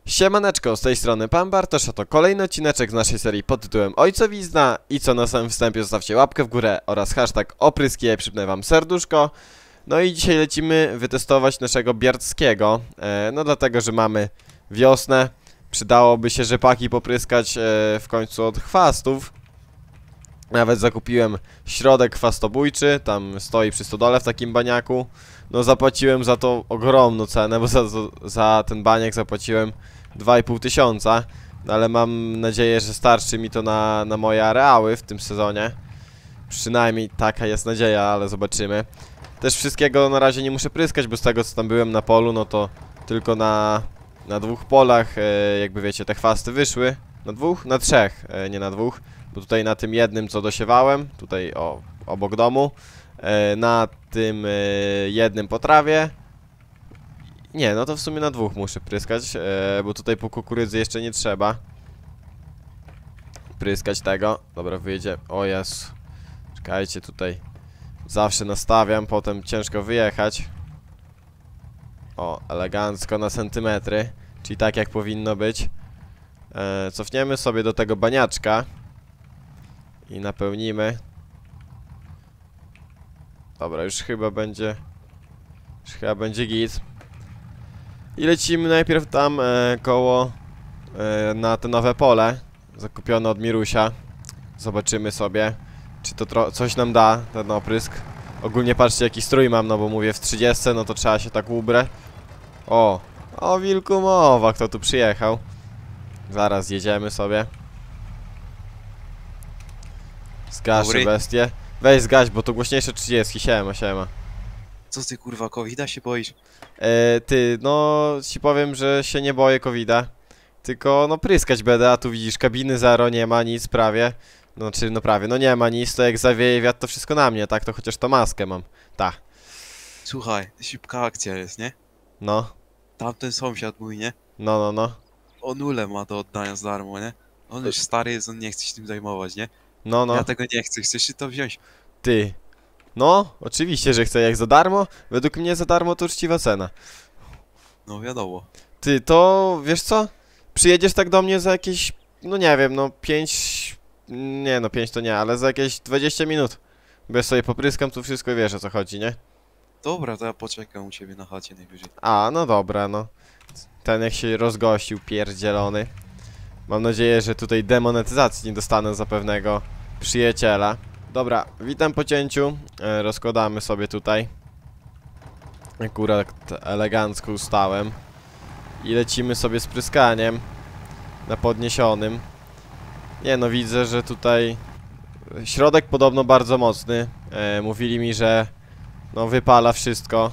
Siemaneczko, z tej strony Pan Bartosz, a to kolejny odcineczek z naszej serii pod tytułem Ojcowizna. I co na samym wstępie, zostawcie łapkę w górę oraz hashtag opryski, ja przypnę wam serduszko. No i dzisiaj lecimy wytestować naszego Biarckiego, no dlatego, że mamy wiosnę. Przydałoby się rzepaki popryskać w końcu od chwastów. Nawet zakupiłem środek chwastobójczy, tam stoi przy stodole w takim baniaku. No zapłaciłem za to ogromną cenę, bo za ten baniak zapłaciłem 2500. No, ale mam nadzieję, że starczy mi to na moje areały w tym sezonie. Przynajmniej taka jest nadzieja, ale zobaczymy. Też wszystkiego na razie nie muszę pryskać, bo z tego co tam byłem na polu, no to tylko na dwóch polach, jakby wiecie, te chwasty wyszły. Na dwóch? Na trzech, nie na dwóch. Bo tutaj na tym jednym, co dosiewałem, tutaj obok domu, na tym jednym po trawie. Nie, no to w sumie na dwóch muszę pryskać, bo tutaj po kukurydzy jeszcze nie trzeba pryskać tego. Dobra, wyjedzie. O Jezu. Czekajcie, tutaj zawsze nastawiam, potem ciężko wyjechać. O, elegancko na centymetry, czyli tak jak powinno być. Cofniemy sobie do tego baniaczka i napełnimy. Dobra, już chyba będzie git. I lecimy najpierw tam koło na te nowe pole zakupione od Mirusia. Zobaczymy sobie, czy to coś nam da, ten oprysk. Ogólnie patrzcie, jaki strój mam, no bo mówię w 30, no to trzeba się tak ubrać. O wilku mowa, kto tu przyjechał. Zaraz jedziemy sobie. Zgaszę bestię. Weź zgaś, bo to głośniejsze 30, siema. Co ty kurwa, covida się boisz? Ty, no ci powiem, że się nie boję covida. Tylko no pryskać będę, a tu widzisz, kabiny zero, nie ma nic prawie. No prawie, no nie ma nic, to jak zawieje wiatr to wszystko na mnie, tak? To chociaż to maskę mam, ta. Słuchaj, szybka akcja jest, nie? No. Tamten sąsiad mój, nie? No. On ule ma do oddania za darmo, nie? On już stary jest, on nie chce się tym zajmować, nie? No. Ja tego nie chcę, chcesz to wziąć? Ty. No, oczywiście, że chcę, jak za darmo. Według mnie za darmo to uczciwa cena. No wiadomo. Ty, to wiesz co? Przyjedziesz tak do mnie za jakieś, no nie wiem, no 5... Nie no, 5 to nie, ale za jakieś 20 minut. Bo ja sobie popryskam tu wszystko i wiesz, o co chodzi, nie? Dobra, to ja poczekam u ciebie na chacie najwyżej. A, no dobra, no. Ten jak się rozgościł, pierdzielony. Mam nadzieję, że tutaj demonetyzacji nie dostanę za pewnego przyjaciela. Dobra, witam po cięciu. Rozkładamy sobie tutaj. Akurat elegancko ustałem. I lecimy sobie z pryskaniem na podniesionym. Nie no, widzę, że tutaj środek podobno bardzo mocny. Mówili mi, że no wypala wszystko.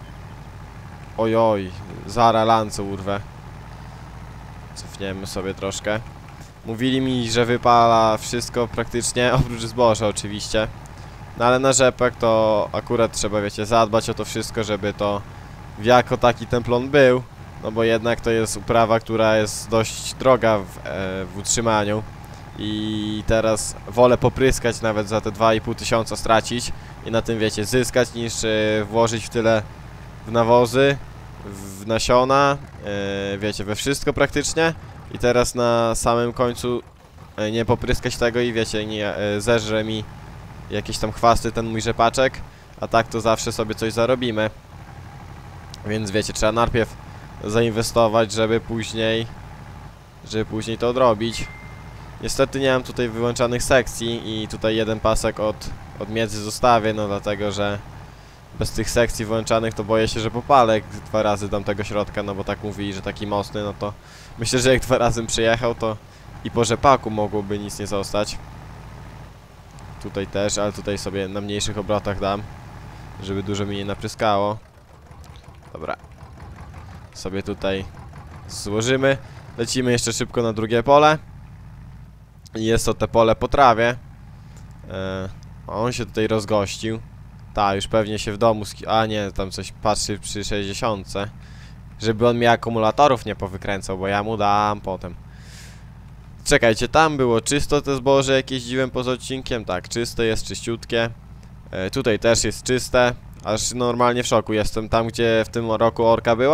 Ojoj, zara lance urwę. Cofniemy sobie troszkę. Mówili mi, że wypala wszystko praktycznie, oprócz zboża oczywiście. No ale na rzepak to akurat trzeba, wiecie, zadbać o to wszystko, żeby to jako taki ten plon był. No bo jednak to jest uprawa, która jest dość droga w utrzymaniu. I teraz wolę popryskać, nawet za te 2500 stracić i na tym, wiecie, zyskać, niż włożyć w tyle w nawozy, w nasiona, wiecie, we wszystko praktycznie. I teraz na samym końcu nie popryskać tego i wiecie, nie zeżre mi jakieś tam chwasty ten mój rzepaczek. A tak to zawsze sobie coś zarobimy. Więc wiecie, trzeba najpierw zainwestować, żeby później to odrobić. Niestety nie mam tutaj wyłączanych sekcji i tutaj jeden pasek od miedzy zostawię, no dlatego, że bez tych sekcji wyłączanych to boję się, że popalę 2 razy tamtego środka, no bo tak mówili, że taki mocny, no to myślę, że jak 2 razy przyjechał, to i po rzepaku mogłoby nic nie zostać. Tutaj też, ale tutaj sobie na mniejszych obrotach dam, żeby dużo mi nie napryskało. Dobra. Sobie tutaj złożymy. Lecimy jeszcze szybko na drugie pole. I jest to te pole po trawie. On się tutaj rozgościł. Ta, już pewnie się w domu a nie, tam coś patrzy przy 60. Żeby on mi akumulatorów nie powykręcał, bo ja mu dam potem. Czekajcie, tam było czysto te zboże, jak jeździłem poza odcinkiem. Tak, czyste jest, czyściutkie. Tutaj też jest czyste. Aż normalnie w szoku jestem. Tam, gdzie w tym roku orka była, to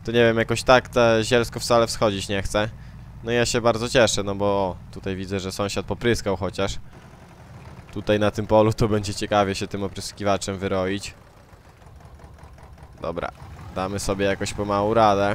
to nie wiem, jakoś tak te zielsko wcale wschodzić nie chce. No i ja się bardzo cieszę, no bo o, tutaj widzę, że sąsiad popryskał chociaż. Tutaj na tym polu to będzie ciekawie się tym opryskiwaczem wyroić. Dobra, damy sobie jakoś pomału radę.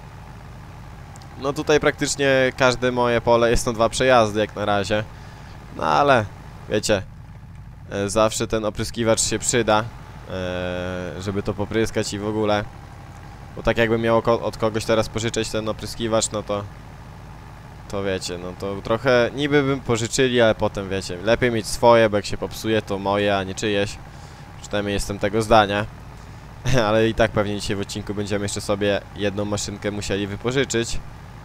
No tutaj praktycznie każde moje pole jest na 2 przejazdy jak na razie. No ale, wiecie, zawsze ten opryskiwacz się przyda, żeby to popryskać i w ogóle. Bo tak jakbym miał od kogoś teraz pożyczać ten opryskiwacz, no to wiecie, no to trochę niby bym pożyczyli, ale potem wiecie, lepiej mieć swoje, bo jak się popsuje to moje, a nie czyjeś. Przynajmniej jestem tego zdania. Ale i tak pewnie dzisiaj w odcinku będziemy jeszcze sobie jedną maszynkę musieli wypożyczyć.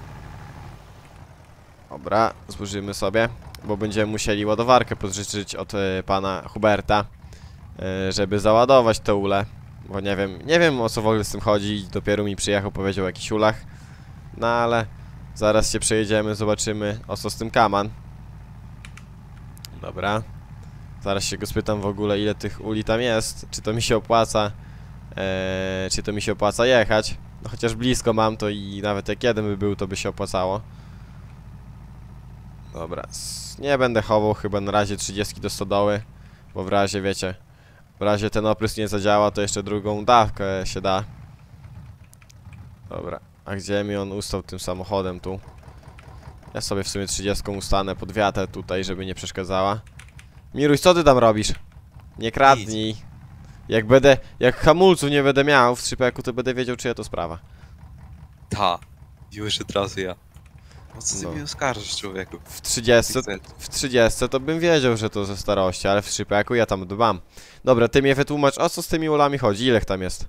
Dobra, złożymy sobie, bo będziemy musieli ładowarkę pożyczyć od pana Huberta, żeby załadować te ule. Bo nie wiem o co w ogóle z tym chodzi, dopiero mi przyjechał, powiedział o jakichś ulach. No ale zaraz się przejedziemy, zobaczymy o co z tym kaman. Dobra. Zaraz się go spytam w ogóle ile tych uli tam jest, czy to mi się opłaca, jechać. No chociaż blisko mam to i nawet jak jeden by był, to by się opłacało. Dobra, nie będę chował chyba na razie 30 do stodoły, bo w razie, wiecie, w razie ten oprysk nie zadziała, to jeszcze drugą dawkę się da. Dobra, a gdzie mi on ustał tym samochodem tu? Ja sobie w sumie 30 ustanę pod wiatę tutaj, żeby nie przeszkadzała. Miruś, co ty tam robisz? Nie kradnij. Jak hamulców nie będę miał w trzypeku, to będę wiedział, czyja to sprawa. Ta. Już od razu ja. O co ty No. mi oskarżysz, człowieku? W 30 to bym wiedział, że to ze starości, ale w trzypeku ja tam dbam. Dobra, ty mnie wytłumacz, o co z tymi ulami chodzi, ile ich tam jest?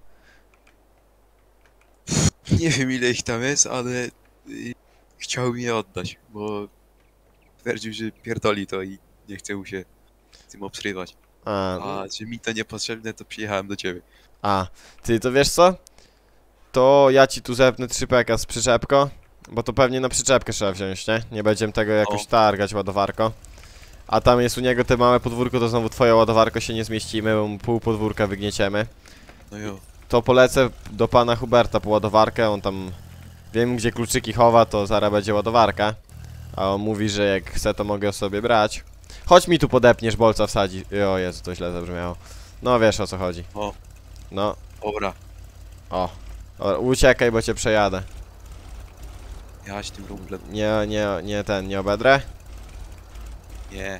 Nie wiem ile ich tam jest, ale chciał mi je oddać, bo twierdził, że pierdoli to i nie chce mu się tym obsrywać. A że mi to niepotrzebne, to przyjechałem do ciebie. Ty to wiesz co? To ja ci tu zepnę trzypeka z przyczepką, bo to pewnie na przyczepkę trzeba wziąć, nie? Nie będziemy tego jakoś targać ładowarką. A tam jest u niego te małe podwórko, to znowu twoja ładowarka się nie zmieścimy, bo mu pół podwórka wygnieciemy. No jo. To polecę do pana Huberta po ładowarkę, on tam... Wiem gdzie kluczyki chowa, to zaraz będzie ładowarka. A on mówi, że jak chce, to mogę sobie brać. Chodź mi tu podepniesz, bolca wsadzi. O Jezu, to źle zabrzmiało. No wiesz o co chodzi. O. No. Dobra. O. Dobra, uciekaj, bo cię przejadę. Jaś tym rumblem. Nie obedrę? Nie.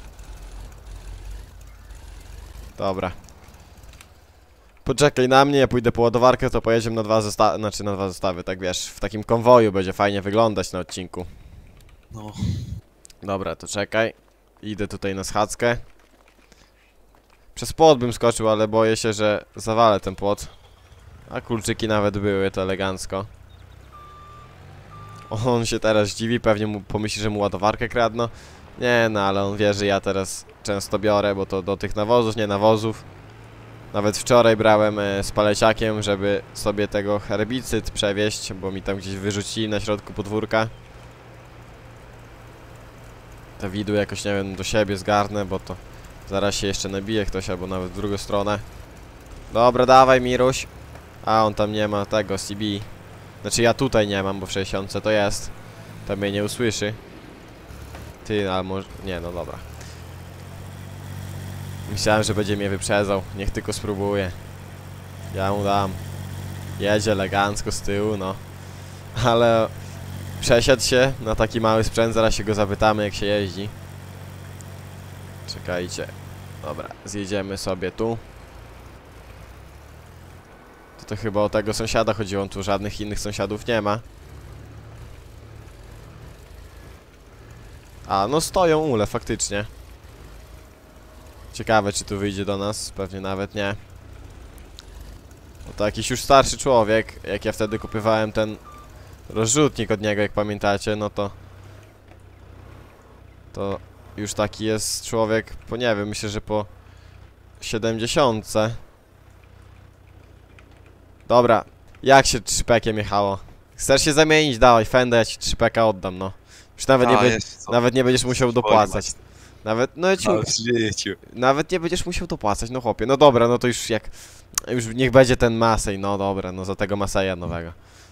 Dobra. Poczekaj na mnie, ja pójdę po ładowarkę, to pojedziemy na 2 zestawy, znaczy na 2 zestawy, tak wiesz, w takim konwoju będzie fajnie wyglądać na odcinku. No. Dobra, to czekaj. Idę tutaj na schadzkę. Przez płot bym skoczył, ale boję się, że zawalę ten płot. A kluczyki nawet były, to elegancko. On się teraz dziwi, pewnie mu pomyśli, że mu ładowarkę kradną. Nie, no ale on wie, że ja teraz często biorę, bo to do tych nawozów, nie nawozów. Nawet wczoraj brałem z paleciakiem, żeby sobie tego herbicyd przewieźć, bo mi tam gdzieś wyrzucili na środku podwórka. Te widły jakoś, nie wiem, do siebie zgarnę, bo to zaraz się jeszcze nabije ktoś, albo nawet w drugą stronę. Dobra, dawaj Miruś. A on tam nie ma tego CB. Znaczy ja tutaj nie mam, bo w 60 to jest. Tam mnie nie usłyszy. Ty, ale może... Nie, no dobra. Myślałem, że będzie mnie wyprzedzał. Niech tylko spróbuje. Ja mu dam. Jedzie elegancko z tyłu, no. Ale... Przesiadł się na taki mały sprzęt, zaraz się go zapytamy jak się jeździ. Czekajcie. Dobra, zjedziemy sobie tu. To chyba o tego sąsiada chodziło, tu żadnych innych sąsiadów nie ma. A, no stoją ule, faktycznie. Ciekawe, czy tu wyjdzie do nas, pewnie nawet nie. No to jakiś już starszy człowiek, jak ja wtedy kupowałem ten rozrzutnik od niego, jak pamiętacie, no to... To już taki jest człowiek, po nie wiem, myślę, że po 70. Dobra, jak się trzypekiem jechało? Chcesz się zamienić? Dawaj, fenda, ja ci trzypeka oddam, no. Już nawet nie będziesz musiał dopłacać. Nawet, no nawet nie będziesz musiał dopłacać, no chłopie. No dobra, no to już jak... Już niech będzie ten Masej, no dobra, no za tego Maseja nowego.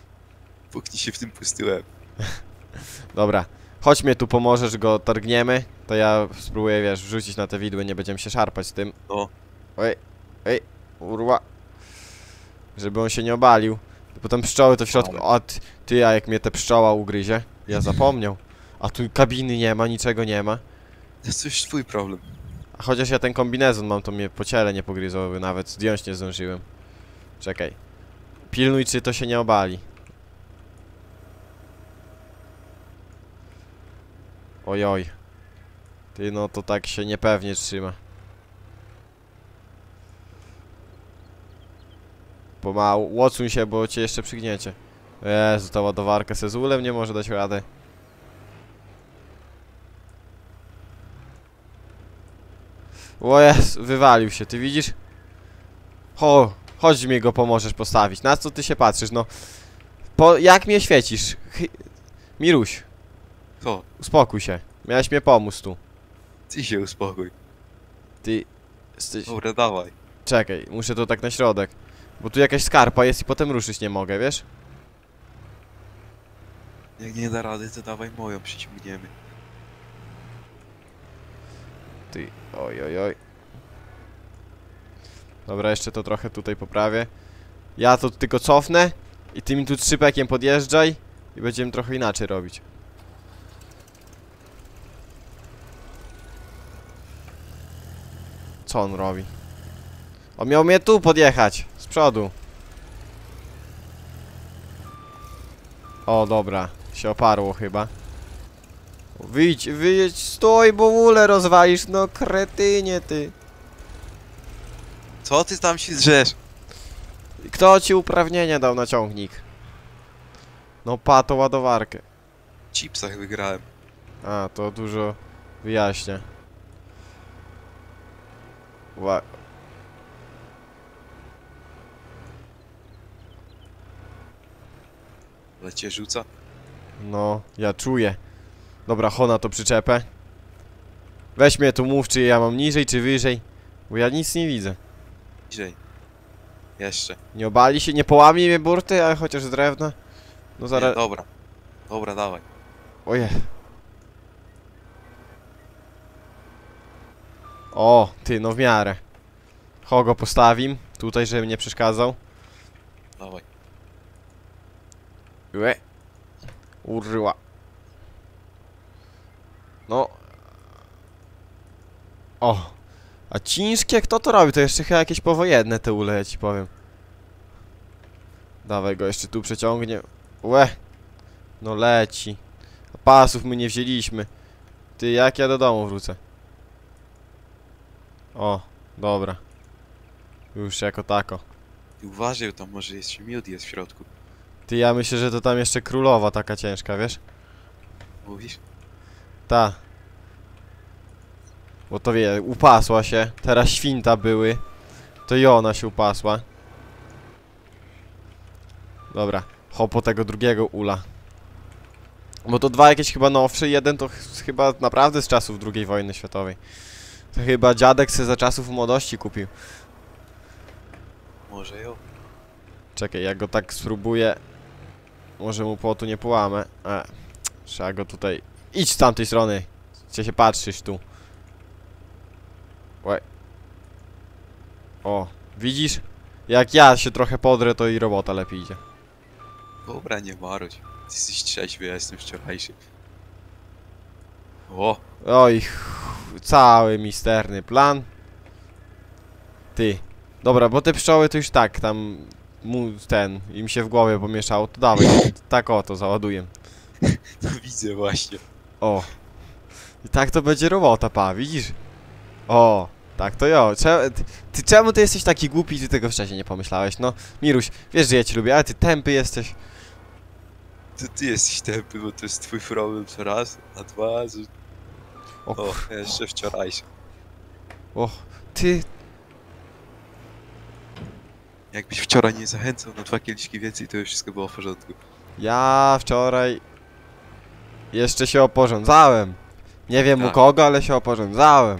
Puknij się w tym pusty łeb. Dobra, chodź mnie tu pomożesz, go targniemy. To ja spróbuję, wiesz, wrzucić na te widły, nie będziemy się szarpać z tym. No. Ej, urła. Żeby on się nie obalił. Bo tam pszczoły to w środku... A ty, a jak mnie te pszczoła ugryzie? Ja zapomniał. A tu kabiny nie ma, niczego nie ma. To jest coś twój problem. A chociaż ja ten kombinezon mam, to mnie po ciele nie pogryzłoby, nawet zdjąć nie zdążyłem. Czekaj. Pilnuj, czy to się nie obali. Ojoj. Ty, no to tak się niepewnie trzyma. Pomału. Odsuń się, bo cię jeszcze przygniecie. Jezu, ta ładowarka se z ulem nie może dać rady. O jest, wywalił się, ty widzisz? Chodź mi go pomożesz postawić. Na co ty się patrzysz, no? Jak mnie świecisz? Miruś. Co? Uspokój się. Miałeś mnie pomóc tu. Ty się uspokój. Ty jesteś... Dobra, dawaj. Czekaj, muszę to tak na środek. Bo tu jakaś skarpa jest i potem ruszyć nie mogę, wiesz? Jak nie da rady, to dawaj moją, przyciągniemy. Ty, oj. Dobra, jeszcze to trochę tutaj poprawię. Ja to tylko cofnę i ty mi tu trzypekiem podjeżdżaj i będziemy trochę inaczej robić. Co on robi? On miał mnie tu podjechać, z przodu. O, dobra, się oparło chyba. Wyjdź, stój, bo ulę rozwalisz, no kretynie ty. Co ty tam się drzesz? Kto ci uprawnienia dał na ciągnik? No to ładowarkę. W chipsach wygrałem. A, to dużo wyjaśnia. Ale cię rzuca? No, ja czuję. Dobra, Hona to przyczepę. Weź mnie tu mów, czy ja mam niżej, czy wyżej. Bo ja nic nie widzę. Niżej. Jeszcze. Nie obali się, nie połamie mnie burty, ale chociaż z drewna. No zaraz... Nie, dobra. Dobra, dawaj. Oje. O, ty, no w miarę. Go postawim. Tutaj, żeby nie przeszkadzał. Dawaj. Ue. Urryła. No. O. A ciężkie, kto to robi? To jeszcze chyba jakieś powojenne te ule, ja ci powiem. Dawaj go, jeszcze tu przeciągnie. Łe. No leci. A pasów my nie wzięliśmy. Ty, jak ja do domu wrócę? O, dobra. Już jako tako. Ty uważaj, tam może jeszcze miód jest w środku. Ty, ja myślę, że to tam jeszcze królowa taka ciężka, wiesz? Mówisz? Ta. Bo to wie, upasła się. Teraz świnta były. To i ona się upasła. Dobra. Po tego drugiego ula. Bo to dwa jakieś chyba nowsze. Jeden to chyba naprawdę z czasów II wojny światowej. To chyba dziadek se za czasów młodości kupił. Może ją? Czekaj, jak go tak spróbuję. Może mu płotu nie połamę. Trzeba go tutaj... Idź z tamtej strony. Gdzie się patrzysz tu. Łe. O, widzisz? Jak ja się trochę podrę, to i robota lepiej idzie. Dobra, nie marudź. Ty jesteś trzeźwy, ja jestem wczorajszy. O! Oj, cały misterny plan. Ty. Dobra, bo te pszczoły to już tak, tam... im się w głowie pomieszało, to dawaj, tak to załaduję. No widzę właśnie. O. I tak to będzie robota, pa, widzisz? O, tak to jo. Czemu ty jesteś taki głupi, ty tego wcześniej nie pomyślałeś? No, Miruś, wiesz, że ja cię lubię, ale ty tępy jesteś. To ty jesteś tępy, bo to jest twój problem co raz, a dwa, że... O, jeszcze wczorajszy. O, ty... Jakbyś wczoraj nie zachęcał na 2 kieliszki więcej, to już wszystko było w porządku. Ja wczoraj... jeszcze się oporządzałem. Nie wiem u kogo, ale się oporządzałem.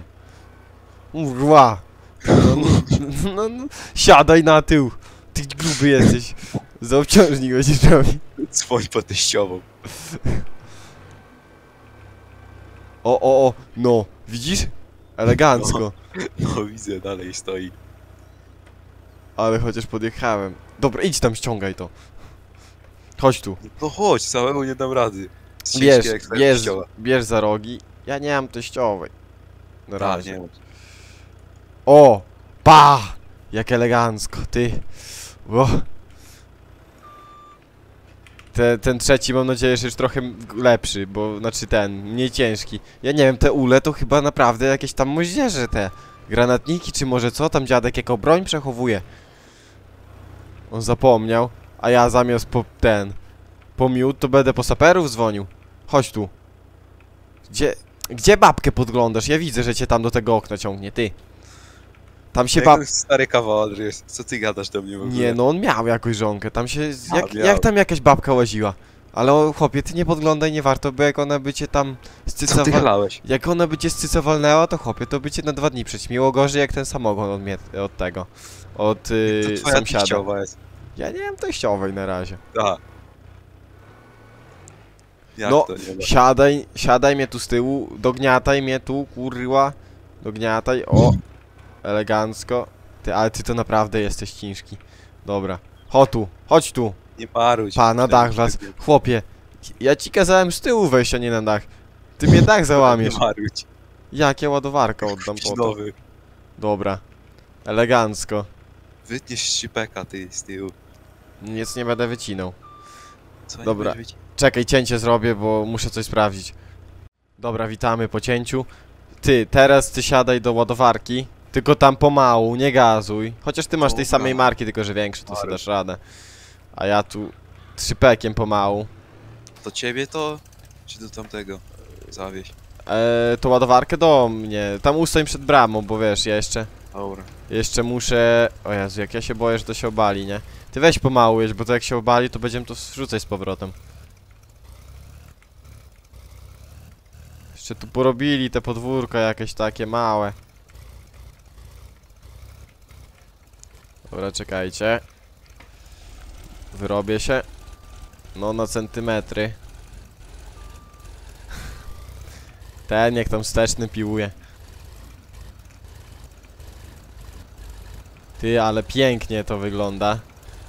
Urła. No, siadaj na tył. Ty gruby jesteś. Za obciążnik będziesz miał. Dzwoń po teściową. O, no, widzisz? Elegancko. No widzę, dalej stoi. Ale chociaż podjechałem. Dobra, idź tam, ściągaj to. Chodź tu. No chodź, samemu nie dam rady. Bierz, Ciężkie jak twoja bierz, teściowa. bierz za rogi. Ja nie mam teściowej. Na A, razie. nie mam. O! Pa! Jak elegancko, ty. O. Ten trzeci mam nadzieję, że już trochę lepszy, bo znaczy ten, mniej ciężki. Ja nie wiem, te ule to chyba naprawdę jakieś tam moździerze te. Granatniki czy może co tam dziadek jako broń przechowuje. On zapomniał, a ja zamiast po miód to będę po saperów dzwonił. Chodź tu. Gdzie babkę podglądasz? Ja widzę, że cię tam do tego okna ciągnie, ty. Tam się Jak stary kawaler jest. Co ty gadasz do mnie w ogóle? Nie, no on miał jakąś żonkę, tam się... miał. Jak tam jakaś babka łaziła? Ale o, chłopie, ty nie podglądaj, nie warto, bo jak ona by cię tam Co ty chlałeś? Jak ona by cię scycowalnęła, to chłopie, to by cię na 2 dni przyćmiło gorzej jak ten samogon od tego. Od To twoja sąsiada. teściowa jest. Ja nie mam teściowej na razie. Da. Jak No, to nie ma? siadaj mnie tu z tyłu, dogniataj mnie tu, kurwa. Dogniataj, o. Elegancko. Ale ty to naprawdę jesteś ciężki. Dobra. Chodź tu. Nie paruj. Pa, na dach was. Chłopie, ja ci kazałem z tyłu wejść, a nie na dach. Ty mnie dach załamiesz. Nie paruj. Jak ja ładowarkę oddam Jakiś po to. nowy. Dobra. Elegancko. Wytniesz szczypeka ty z tyłu. Nic nie będę wycinał. Co nie Dobra. będziesz wycinał? Czekaj, cięcie zrobię, bo muszę coś sprawdzić. Dobra, witamy po cięciu. Teraz ty siadaj do ładowarki. Tylko tam pomału, nie gazuj. Chociaż ty masz tej Dobra. samej marki, tylko że większy, to sobie Ale- dasz radę. A ja tu trzypekiem pomału. Do ciebie to? Czy do tamtego? Zawieź. To ładowarkę do mnie. Tam ustań przed bramą, bo wiesz, ja Dobra. jeszcze muszę... O Jezu, jak ja się boję, że to się obali, nie? Ty weź pomału jeźdź, bo to jak się obali, to będziemy to wrzucać z powrotem. Jeszcze tu porobili te podwórka jakieś takie małe. Dobra, czekajcie. Wyrobię się. No, na centymetry. Ten jak tam wsteczny piłuje. Ty, ale pięknie to wygląda.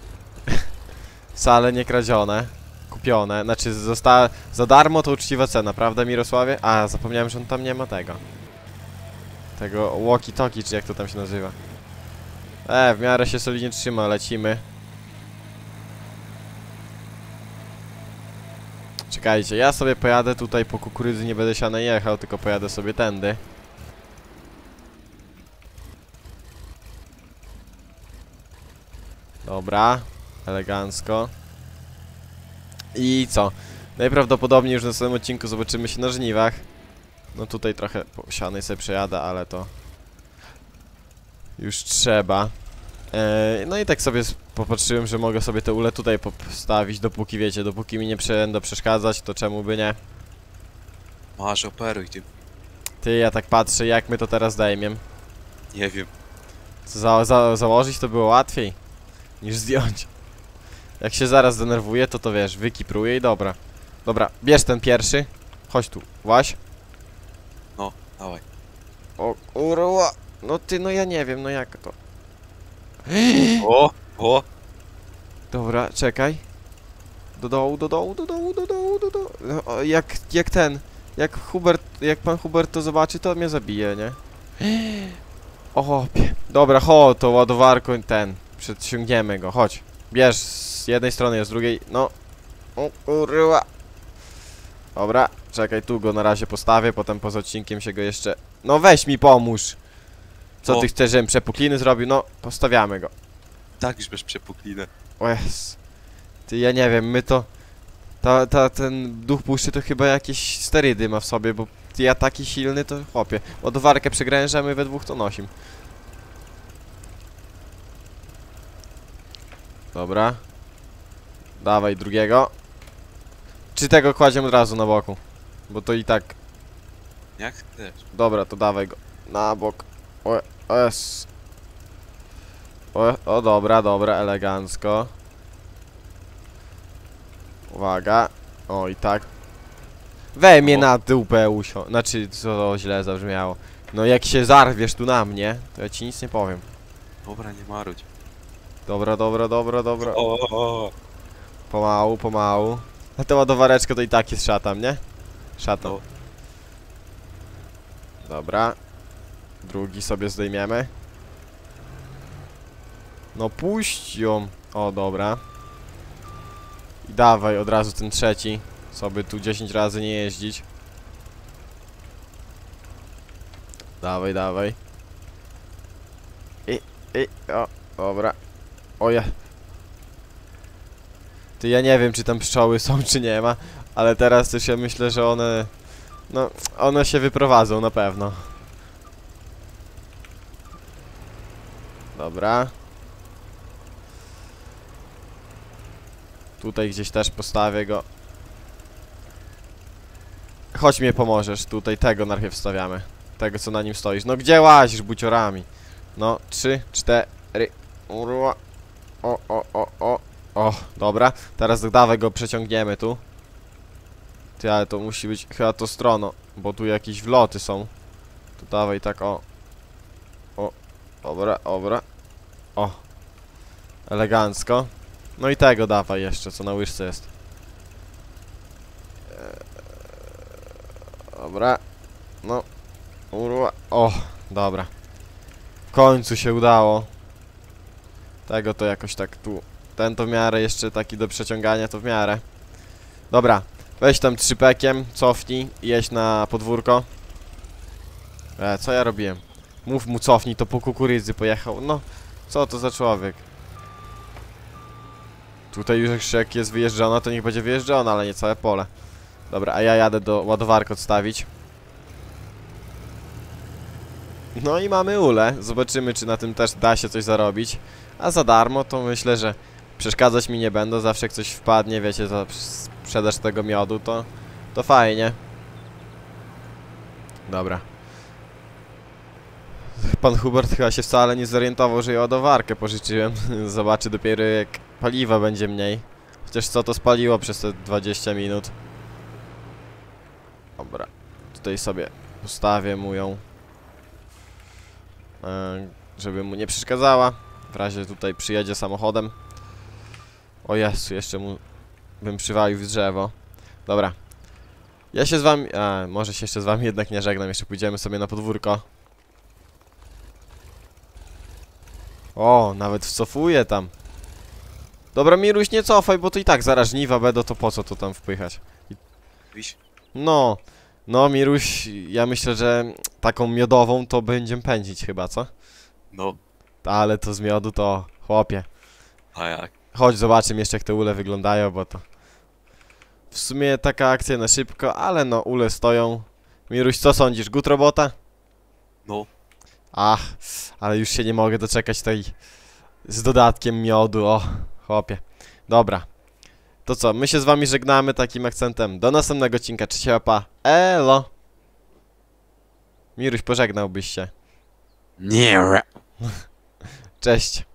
Wcale nie kradzione. Kupione. Znaczy, za darmo to uczciwa cena, prawda Mirosławie? A, zapomniałem, że on tam nie ma tego. Tego walkie-talkie, czy jak to tam się nazywa. W miarę się solidnie trzyma, lecimy. Czekajcie, ja sobie pojadę tutaj po kukurydzy, nie będę sianej jechał, tylko pojadę sobie tędy. Dobra, elegancko. I co? Najprawdopodobniej już na następnym odcinku zobaczymy się na żniwach. No tutaj trochę po sianej sobie przejadę, ale to już trzeba. No i tak sobie popatrzyłem, że mogę sobie te ule tutaj postawić, dopóki wiecie, dopóki mi nie będą przeszkadzać, to czemu by nie? Masz, operuj ty. Ty, ja tak patrzę, jak my to teraz dajmiem. Nie wiem. Założyć to było łatwiej niż zdjąć. Jak się zaraz denerwuję, to wiesz, wykipruję i dobra. Dobra, bierz ten pierwszy. Chodź tu, Łaś. No, dawaj. O kurwa. No ty, no ja nie wiem, no jak to. O! Dobra, czekaj. Do dołu. No, jak pan Hubert to zobaczy, to mnie zabije, nie? O, dobra, chodź, to ładowarką przedsiągniemy go, chodź. Bierz, z jednej strony, jest z drugiej, no. O kurwa. Dobra, czekaj, tu go na razie postawię, potem poza odcinkiem się go jeszcze... No weź mi pomóż. Co ty chcesz, żebym przepukliny zrobił? No, postawiamy go. Tak już masz przepuklinę. O jest. Ty, ja nie wiem, my to... Ten duch puszczy to chyba jakieś sterydy ma w sobie, bo ja taki silny to chłopie. Ładowarkę przegrężę, a my we dwóch to nosimy. Dobra. Dawaj drugiego. Czy tego kładziemy od razu na boku? Bo to i tak... Jak chcesz. Dobra, to dawaj go na bok. O jest. O, dobra, elegancko. Uwaga. O i tak. Weź mnie na dupę Znaczy, co to źle zabrzmiało. No jak się zarwiesz tu na mnie, to ja ci nic nie powiem. Dobra, nie marudź. Dobra. O. Pomału, pomału. A ta ładowareczka to i tak jest szatan, nie? Szatan. No. Dobra. Drugi sobie zdejmiemy. No puść ją. O, dobra. I dawaj od razu ten trzeci. Sobie tu 10 razy nie jeździć. Dawaj. O, dobra. Oje. Ty, ja nie wiem, czy tam pszczoły są, czy nie ma. Ale teraz też ja myślę, że one... No, one się wyprowadzą na pewno. Dobra. Tutaj gdzieś też postawię go. Chodź mnie pomożesz. Tutaj tego najpierw wstawiamy. Tego, co na nim stoisz. No gdzie łazisz buciorami? No, 3, 4. O, dobra. Teraz dawaj go przeciągniemy tu. Ty, ale to musi być chyba to strono, bo tu jakieś wloty są. Tu dawaj tak, o. Dobra. O. Elegancko. No i tego dawaj jeszcze, co na łyżce jest. Dobra. No. O, dobra. W końcu się udało. Tego to jakoś tak tu. Ten to w miarę jeszcze taki do przeciągania to w miarę. Dobra. Weź tam trzypekiem, cofnij i jedź na podwórko. Co ja robiłem? Mów mu cofnij, to po kukurydzy pojechał. No, co to za człowiek? Tutaj już jak jest wyjeżdżona, to niech będzie wyjeżdżona, ale nie całe pole. Dobra, a ja jadę do ładowarki odstawić. No i mamy ulę. Zobaczymy, czy na tym też da się coś zarobić. A za darmo to myślę, że przeszkadzać mi nie będą. Zawsze jak coś wpadnie, wiecie, za sprzedaż tego miodu, to fajnie. Dobra. Pan Hubert chyba się wcale nie zorientował, że ja ładowarkę pożyczyłem. Zobaczy dopiero jak paliwa będzie mniej. Chociaż co to spaliło przez te 20 minut. Dobra. Tutaj sobie ustawię mu ją. Żeby mu nie przeszkadzała. W razie tutaj przyjedzie samochodem. O Jezu, jeszcze mu bym przywalił w drzewo. Dobra. Ja się z wami... może się jeszcze z wami jednak nie żegnam. Jeszcze pójdziemy sobie na podwórko. O, nawet wcofuję tam. Dobra, Miruś, nie cofaj, bo to i tak zaraz żniwa będą, to po co to tam wpychać? No. No, Miruś, ja myślę, że taką miodową to będziemy pędzić chyba, co? No. Ale to z miodu to, chłopie. A jak? Chodź, zobaczymy jeszcze jak te ule wyglądają, bo to... W sumie taka akcja na szybko, ale no, ule stoją. Miruś, co sądzisz? Good robota? No. Ach, ale już się nie mogę doczekać tej... Z dodatkiem miodu, o, chłopie. Dobra. To co, my się z wami żegnamy takim akcentem. Do następnego odcinka, cześć, pa. Elo! Miruś, pożegnałbyś się. Nie. Cześć.